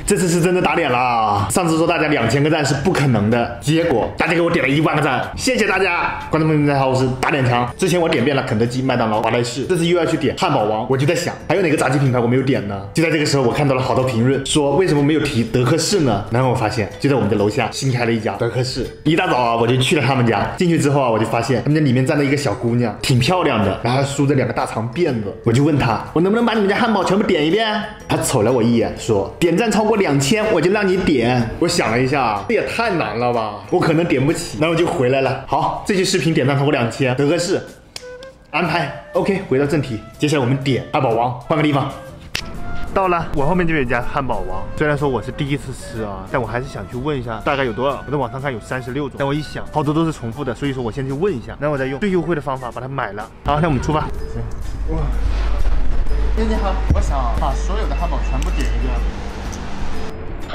这次是真的打脸了。上次说大家2000个赞是不可能的，结果大家给我点了1万个赞，谢谢大家！观众朋友们大家好，我是打脸强。之前我点遍了肯德基、麦当劳、华莱士，这次又要去点汉堡王，我就在想，还有哪个炸鸡品牌我没有点呢？就在这个时候，我看到了好多评论，说为什么没有提德克士呢？然后我发现，就在我们的楼下新开了一家德克士。一大早啊，我就去了他们家，进去之后啊，我就发现他们家里面站着一个小姑娘，挺漂亮的，然后梳着2个大长辫子。我就问她，我能不能把你们家汉堡全部点一遍？她瞅了我一眼，说点赞超过2000，我就让你点。我想了一下，这也太难了吧，我可能点不起，然后我就回来了。好，这期视频点赞超过2000，德克士安排 OK。回到正题，接下来我们点汉堡王，换个地方。到了，我后面就有一家汉堡王。虽然说我是第一次吃啊，但我还是想去问一下大概有多少。我在网上看有36种，但我一想好多都是重复的，所以说我先去问一下，然后我再用最优惠的方法把它买了。好，那我们出发。哇，你好，我想把所有的汉堡全部点一个。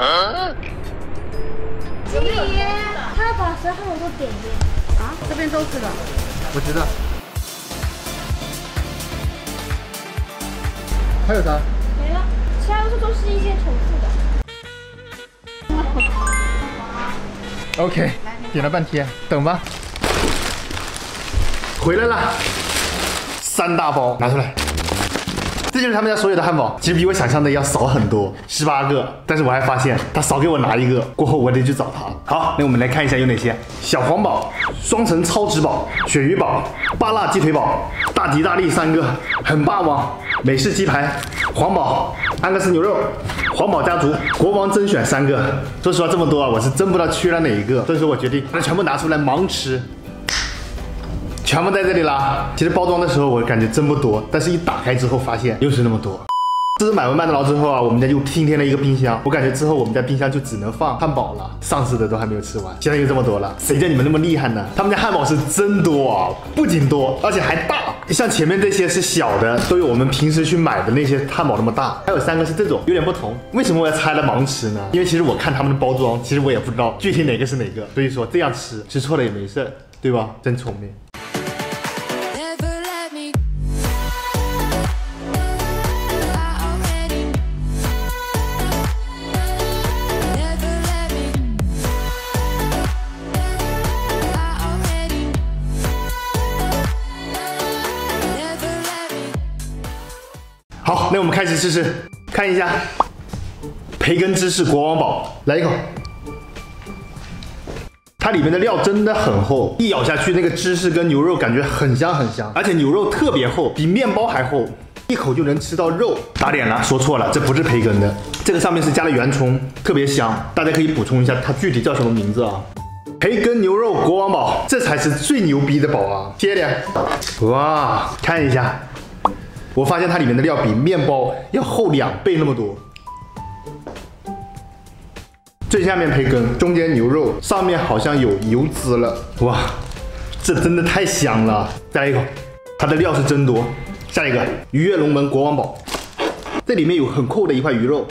经理，他要把所有汉堡都点一遍啊？这边都是的。 我知道。还有啥？ 没了，其他都是一些重复的。 OK， 点了半天，等吧。回来了，3大包拿出来。这就是他们家所有的汉堡，其实比我想象的要少很多，18个。但是我还发现他少给我拿1个，过后我得去找他。好，那我们来看一下有哪些：小黄堡、双层超值堡、鳕鱼堡、巴辣鸡腿堡、大吉大利3个、很霸王、美式鸡排、黄堡、安格斯牛肉、黄堡家族、国王甄选3个。说实话，这么多啊，我是真不知道缺了哪一个，所以说我决定把它全部拿出来盲吃。全部在这里啦。其实包装的时候我感觉真不多，但是一打开之后发现又是那么多。这是买完麦当劳之后啊，我们家就新添了一个冰箱。我感觉之后我们家冰箱就只能放汉堡了，上市的都还没有吃完，现在又这么多了。谁叫你们那么厉害呢？他们家汉堡是真多啊，不仅多，而且还大。像前面这些是小的，都有我们平时去买的那些汉堡那么大。还有3个是这种，有点不同。为什么我要拆了盲吃呢？因为其实我看他们的包装，其实我也不知道具体哪个是哪个，所以说这样吃错了也没事，对吧？真聪明。好，那我们开始试试，看一下培根芝士国王堡，来一口。它里面的料真的很厚，一咬下去，那个芝士跟牛肉感觉很香很香，而且牛肉特别厚，比面包还厚，一口就能吃到肉。打脸了，说错了，这不是培根的，这个上面是加了圆葱，特别香。大家可以补充一下，它具体叫什么名字啊？培根牛肉国王堡，这才是最牛逼的堡啊！接点，哇，看一下。我发现它里面的料比面包要厚2倍那么多。最下面培根，中间牛肉，上面好像有油脂了。哇，这真的太香了！再来一口，它的料是真多。下一个鱼跃龙门国王堡，这里面有很厚的一块鱼肉。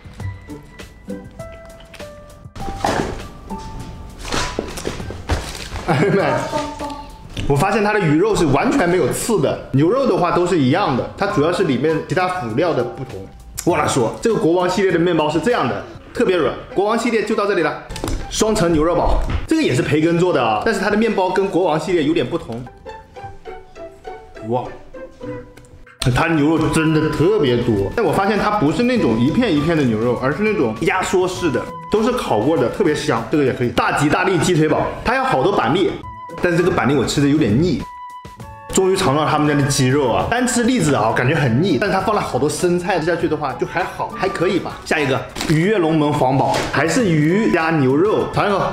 哎呀！我发现它的鱼肉是完全没有刺的，牛肉的话都是一样的，它主要是里面其他辅料的不同。忘了说，这个国王系列的面包是这样的，特别软。国王系列就到这里了。双层牛肉堡，这个也是培根做的啊，但是它的面包跟国王系列有点不同。哇，它的牛肉真的特别多，但我发现它不是那种一片一片的牛肉，而是那种压缩式的，都是烤过的，特别香。这个也可以。大吉大利鸡腿堡，它有好多板栗。但是这个板栗我吃的有点腻，终于尝到他们家的鸡肉啊！单吃栗子啊，感觉很腻，但是它放了好多生菜，吃下去的话就还好，还可以吧。下一个鱼跃龙门黄堡，还是鱼加牛肉，尝一口。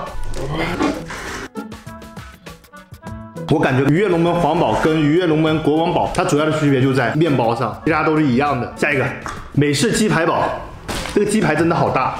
我感觉鱼跃龙门黄堡跟鱼跃龙门国王堡，它主要的区别就在面包上，其他都是一样的。下一个美式鸡排堡，这个鸡排真的好大。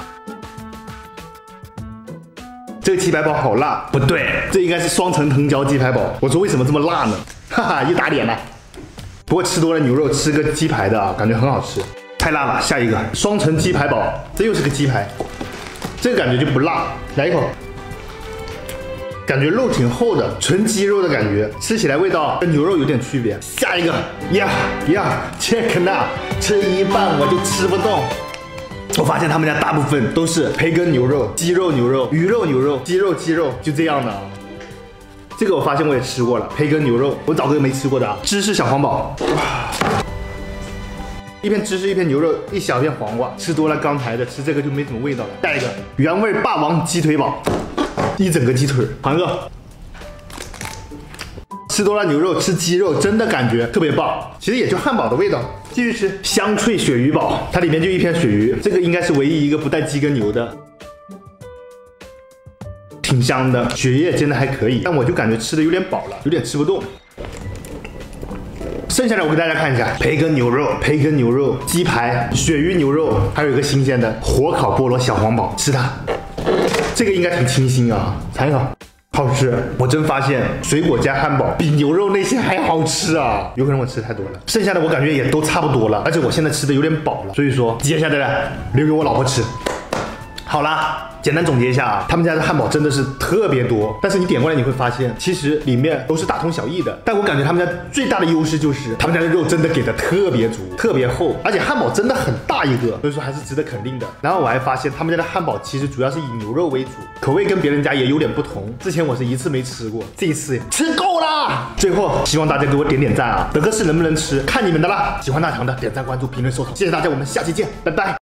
这个鸡排堡好辣，不对，这应该是双层藤椒鸡排堡。我说为什么这么辣呢？哈哈，一打脸了。不过吃多了牛肉，吃个鸡排的啊，感觉很好吃。太辣了，下一个双层鸡排堡，这又是个鸡排，这个感觉就不辣。来一口，感觉肉挺厚的，纯鸡肉的感觉，吃起来味道跟牛肉有点区别。下一个呀，切克纳，吃一半我就吃不动。 我发现他们家大部分都是培根牛肉、鸡肉牛肉、鱼肉牛肉、鸡肉鸡肉，就这样的啊。这个我发现我也吃过了，培根牛肉，我找个没吃过的啊。芝士小黄堡，一片芝士，一片牛肉，一小片黄瓜，吃多了刚才的，吃这个就没什么味道了。下一个原味霸王鸡腿堡，一整个鸡腿，尝一个。吃多了牛肉，吃鸡肉，真的感觉特别棒。其实也就汉堡的味道。继续吃香脆鳕鱼堡，它里面就一片鳕鱼，这个应该是唯一一个不带鸡跟牛的，挺香的，血液煎的还可以，但我就感觉吃的有点饱了，有点吃不动。剩下的我给大家看一下，培根牛肉、鸡排、鳕鱼牛肉，还有一个新鲜的火烤菠萝小黄堡，吃它。这个应该挺清新啊，尝一口。好吃，我真发现水果加汉堡比牛肉那些还好吃啊！有可能我吃太多了，剩下的我感觉也都差不多了，而且我现在吃的有点饱了，所以说接下来的留给我老婆吃。好啦，简单总结一下啊，他们家的汉堡真的是特别多，但是你点过来你会发现，其实里面都是大同小异的。但我感觉他们家最大的优势就是他们家的肉真的给的特别足、特别厚，而且汉堡真的很大一个，所以说还是值得肯定的。然后我还发现他们家的汉堡其实主要是以牛肉为主，口味跟别人家也有点不同。之前我是一次没吃过，这一次吃够啦！最后希望大家给我点点赞啊，德克士能不能吃看你们的啦！喜欢大强的点赞、关注、评论、收藏，谢谢大家，我们下期见，拜拜。